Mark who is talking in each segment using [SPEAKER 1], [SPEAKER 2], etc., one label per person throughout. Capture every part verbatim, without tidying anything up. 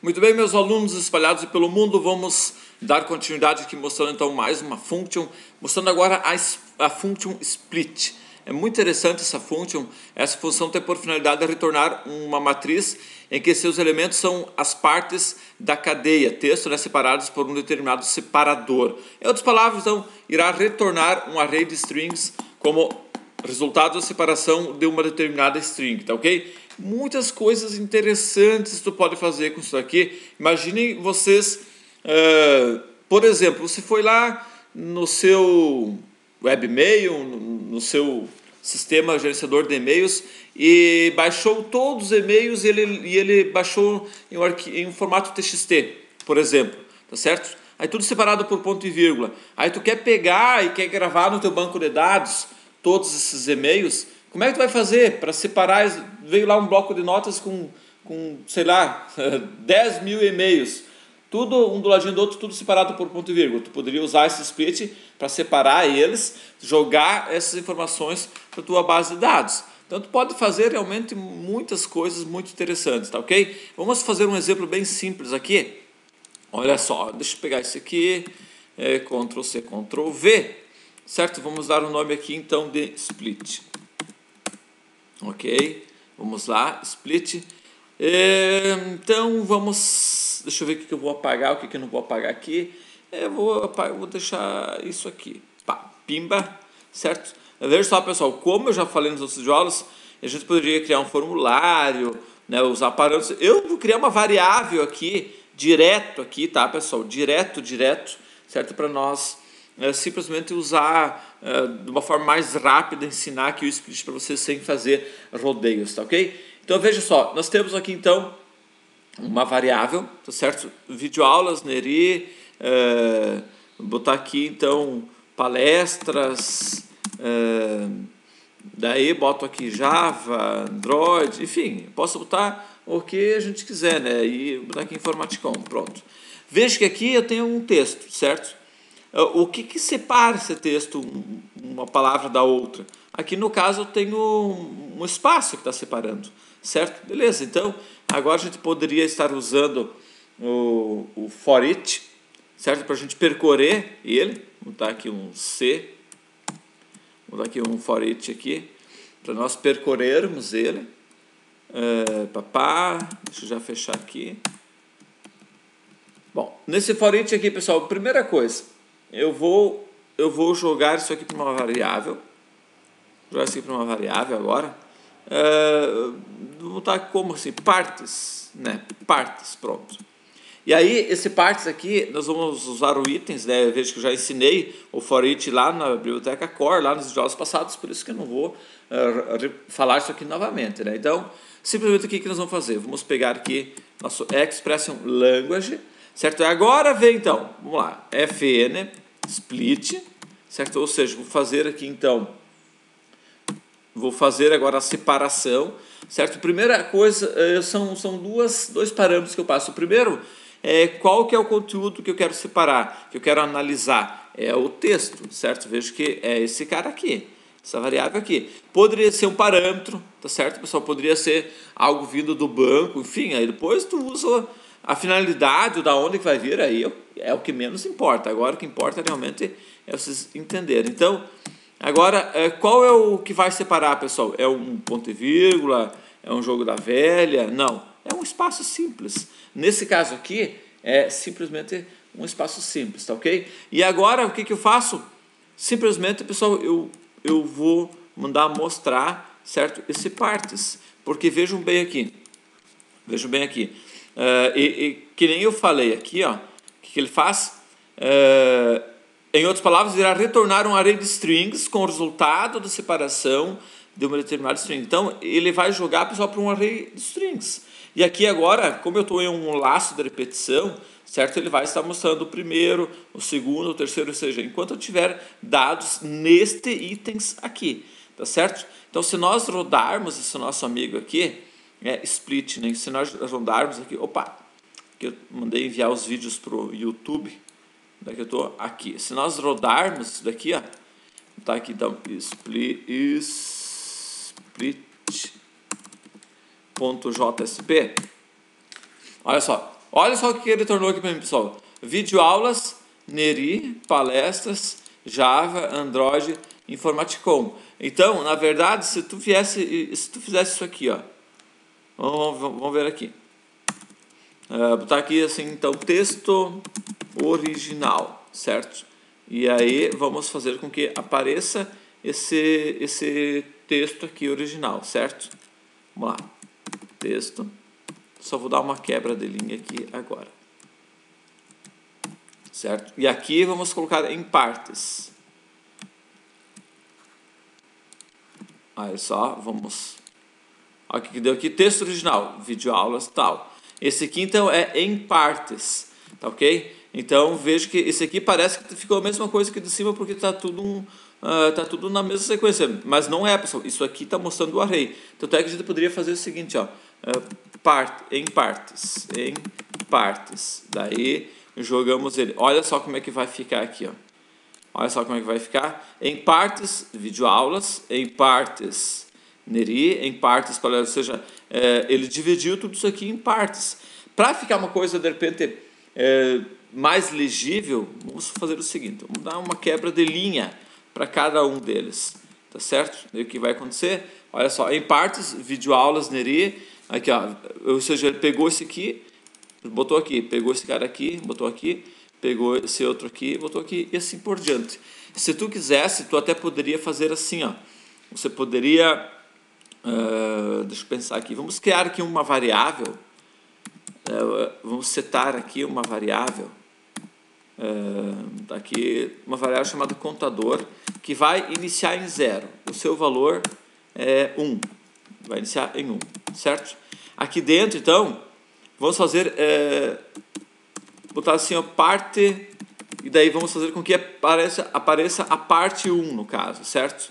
[SPEAKER 1] Muito bem, meus alunos espalhados pelo mundo, vamos dar continuidade aqui mostrando então mais uma function, mostrando agora a, a function split. É muito interessante essa function, essa função tem por finalidade retornar uma matriz em que seus elementos são as partes da cadeia, texto, né, separados por um determinado separador. Em outras palavras, então, irá retornar um array de strings como resultado da separação de uma determinada string, tá ok? Muitas coisas interessantes tu pode fazer com isso aqui. Imaginem vocês, uh, por exemplo, você foi lá no seu webmail, no, no seu sistema gerenciador de e-mails e baixou todos os e-mails e ele, e ele baixou em um, em um formato T X T, por exemplo, tá certo? Aí tudo separado por ponto e vírgula. Aí tu quer pegar e quer gravar no teu banco de dados todos esses e-mails. Como é que tu vai fazer para separar? Veio lá um bloco de notas com, com sei lá, dez mil e-mails. Tudo um do ladinho do outro, tudo separado por ponto e vírgula. Tu poderia usar esse split para separar eles, jogar essas informações para a tua base de dados. Então tu pode fazer realmente muitas coisas muito interessantes, tá ok? Vamos fazer um exemplo bem simples aqui. Olha só, deixa eu pegar esse aqui, é, control C, control V, certo? Vamos dar o um nome aqui então de split. Ok, vamos lá, split. É, então vamos, deixa eu ver o que eu vou apagar, o que eu não vou apagar aqui. Eu vou, apagar, vou deixar isso aqui, pá, pimba, certo? Veja só, pessoal, como eu já falei nos outros aulas, a gente poderia criar um formulário, né, usar parâmetros. Eu vou criar uma variável aqui, direto aqui, tá, pessoal? Direto, direto, certo? Para nós é, simplesmente usar é, de uma forma mais rápida, ensinar aqui o split para vocês sem fazer rodeios, tá ok? Então veja só, nós temos aqui então uma variável, tá certo? Videoaulas, Neri, é, botar aqui então palestras, é, daí boto aqui Java, Android, enfim, posso botar o que a gente quiser, né? E botar aqui Informaticom, pronto. Veja que aqui eu tenho um texto, certo? O que que separa esse texto, uma palavra da outra? Aqui no caso eu tenho um espaço que está separando, certo? Beleza, então agora a gente poderia estar usando o, o for each, certo? Para a gente percorrer ele. Vou botar aqui um C, vou botar aqui um for each aqui, para nós percorrermos ele. Uh, papá, deixa eu já fechar aqui. Bom, nesse for each aqui, pessoal, primeira coisa, eu vou, eu vou jogar isso aqui para uma variável. Jogar isso aqui para uma variável agora. Uh, vou botar como assim? Partes, né? Partes, pronto. E aí, esse partes aqui, nós vamos usar o itens, né? Eu vejo que eu já ensinei o for each lá na biblioteca core, lá nos vídeos passados, por isso que eu não vou uh, falar isso aqui novamente, né? Então, simplesmente o que, que nós vamos fazer? Vamos pegar aqui nosso expression language, certo? Agora vem então, vamos lá, fn split, certo? Ou seja, vou fazer aqui então, vou fazer agora a separação, certo? Primeira coisa, são, são duas, dois parâmetros que eu passo. O primeiro é qual que é o conteúdo que eu quero separar, que eu quero analisar. É o texto, certo? Vejo que é esse cara aqui, essa variável aqui. Poderia ser um parâmetro, tá certo, pessoal? Poderia ser algo vindo do banco, enfim, aí depois tu usa a finalidade, da onde que vai vir, aí é o que menos importa. Agora o que importa realmente é vocês entenderem. Então, agora, qual é o que vai separar, pessoal? É um ponto e vírgula? É um jogo da velha? Não, é um espaço simples. Nesse caso aqui, é simplesmente um espaço simples, tá ok? E agora, o que, que eu faço? Simplesmente, pessoal, eu, eu vou mandar mostrar, certo? Esse partes, porque vejam bem aqui, vejam bem aqui, uh, e, e que nem eu falei aqui, ó, o que, que ele faz? Uh, Em outras palavras, irá retornar um array de strings com o resultado da separação de uma determinada string. Então, ele vai jogar, pessoal, para um array de strings. E aqui agora, como eu estou em um laço de repetição, certo? Ele vai estar mostrando o primeiro, o segundo, o terceiro, ou seja, enquanto eu tiver dados neste itens aqui, tá certo? Então, se nós rodarmos esse nosso amigo aqui, é split, né? Se nós rodarmos aqui, opa, que eu mandei enviar os vídeos para o YouTube. Daqui eu estou aqui. Se nós rodarmos isso daqui, ó, tá aqui então split, split.jsp. Olha só, Olha só o que ele tornou aqui para mim, pessoal. Videoaulas, Neri, palestras, Java, Android, Informaticom. Então, na verdade, se tu viesse, se tu fizesse isso aqui, ó, vamos, vamos ver aqui. Uh, botar aqui assim, então, texto original, certo? E aí vamos fazer com que apareça esse, esse texto aqui original, certo? Vamos lá, texto. Só vou dar uma quebra de linha aqui agora, certo? E aqui vamos colocar em partes. Aí só, vamos... Olha o que deu aqui, texto original, videoaulas, tal. Esse aqui, então, é em partes, tá ok? Então, vejo que esse aqui parece que ficou a mesma coisa que de cima, porque está tudo, um, uh, tá tudo na mesma sequência. Mas não é, pessoal. Isso aqui está mostrando o array. Tanto é que a gente poderia fazer o seguinte, ó. Uh, part, em partes, em partes. Daí, jogamos ele. Olha só como é que vai ficar aqui, ó. Olha só como é que vai ficar. Em partes, videoaulas. Em partes... Neri, em partes, ou seja, é, ele dividiu tudo isso aqui em partes. Para ficar uma coisa, de repente, é, mais legível, vamos fazer o seguinte, vamos dar uma quebra de linha para cada um deles, tá certo? E o que vai acontecer? Olha só, em partes, videoaulas, Neri, aqui ó, ou seja, ele pegou esse aqui, botou aqui, pegou esse cara aqui, botou aqui, pegou esse outro aqui, botou aqui, e assim por diante. Se tu quisesse, tu até poderia fazer assim, ó, você poderia... Uh, deixa eu pensar aqui. Vamos criar aqui uma variável. Uh, vamos setar aqui uma variável. Uh, aqui uma variável chamada contador, que vai iniciar em zero. O seu valor é um. Vai iniciar em um, certo? Aqui dentro, então, vamos fazer... Uh, botar assim, ó, parte... E daí vamos fazer com que apareça, apareça a parte um, no caso, certo?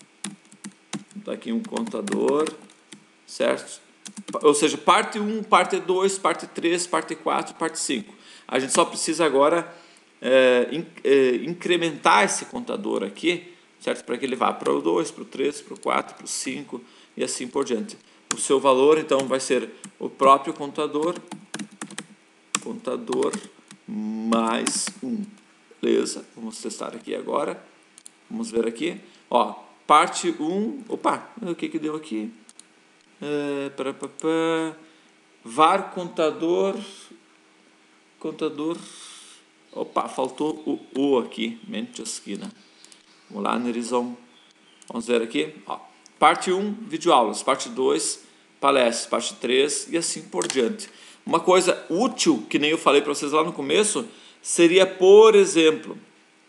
[SPEAKER 1] Tá aqui um contador, certo? Ou seja, parte um, parte dois, parte três, parte quatro, parte cinco. A gente só precisa agora é, in, é, incrementar esse contador aqui, certo? Para que ele vá para o dois, para o três, para o quatro, para o cinco e assim por diante. O seu valor, então, vai ser o próprio contador, contador mais um. Beleza? Vamos testar aqui agora. Vamos ver aqui. Ó. Parte um, opa, o que que deu aqui? É, para, para, para, var contador, contador, opa, faltou o O aqui, mente esquina. Vamos lá, Nerizão, vamos ver aqui, ó. Parte um, videoaulas, parte dois, palestras, parte três e assim por diante. Uma coisa útil, que nem eu falei para vocês lá no começo, seria, por exemplo...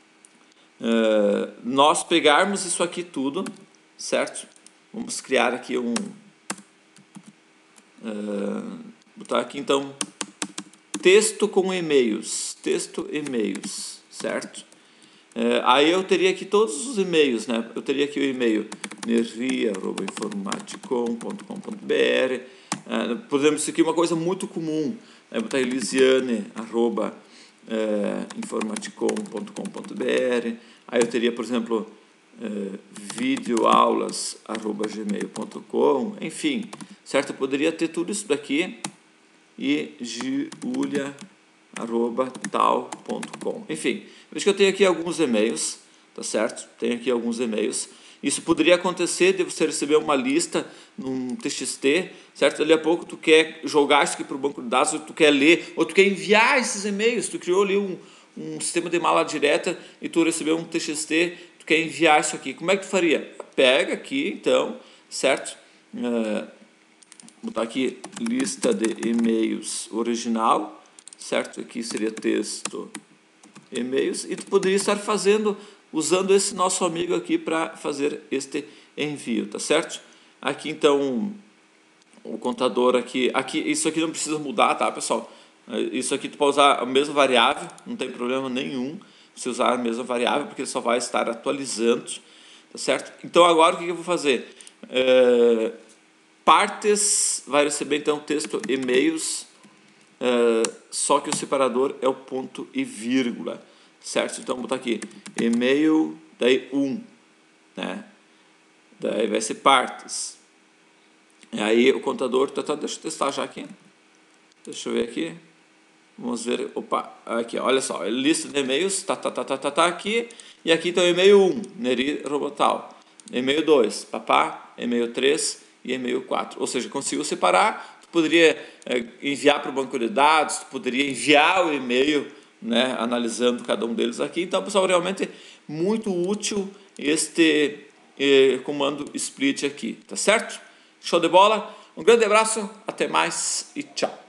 [SPEAKER 1] Uh, nós pegarmos isso aqui tudo, certo? Vamos criar aqui um... Uh, botar aqui, então, texto com e-mails. Texto e-mails, certo? Uh, aí eu teria aqui todos os e-mails, né? Eu teria aqui o e-mail nervi arroba informaticom ponto com ponto br. Uh, por exemplo, isso aqui é uma coisa muito comum. Né? Botar elisiane arroba Uh, informaticom ponto com ponto br. Aí eu teria, por exemplo, uh, videoaulas arroba gmail ponto com, enfim, certo? Eu poderia ter tudo isso daqui e julia arroba tal ponto com. Enfim, veja que eu tenho aqui alguns e-mails, tá certo? Tenho aqui alguns e-mails. Isso poderia acontecer de você receber uma lista num T X T, certo? Dali a pouco tu quer jogar isso aqui para o banco de dados, ou tu quer ler, ou tu quer enviar esses e-mails. Tu criou ali um, um sistema de mala direta e tu recebeu um T X T, tu quer enviar isso aqui. Como é que tu faria? Pega aqui, então, certo? Uh, botar aqui lista de e-mails original, certo? Aqui seria texto e-mails, e tu poderia estar fazendo... usando esse nosso amigo aqui para fazer este envio, tá certo? Aqui então o contador aqui, aqui, isso aqui não precisa mudar, tá, pessoal? Isso aqui tu pode usar a mesma variável, não tem problema nenhum você usar a mesma variável, porque ele só vai estar atualizando, tá certo? Então agora o que eu vou fazer? É, partes vai receber então texto e-mails, é, só que o separador é o ponto e vírgula. Certo? Então, vou botar aqui e-mail, daí um, né? Daí vai ser partes. E aí o contador, tá, tá, deixa eu testar já aqui. Deixa eu ver aqui. Vamos ver, opa, aqui, olha só, lista de e-mails, tá, tá, tá, tá, tá, tá aqui, e aqui tem o e-mail um, Neri Robotal, e-mail dois, Papá, e-mail três e e-mail quatro, ou seja, conseguiu separar, tu poderia é, enviar para o banco de dados, tu poderia enviar o e-mail, né, analisando cada um deles aqui. Então, pessoal, realmente muito útil este eh, comando split aqui, tá certo? Show de bola, um grande abraço, até mais e tchau!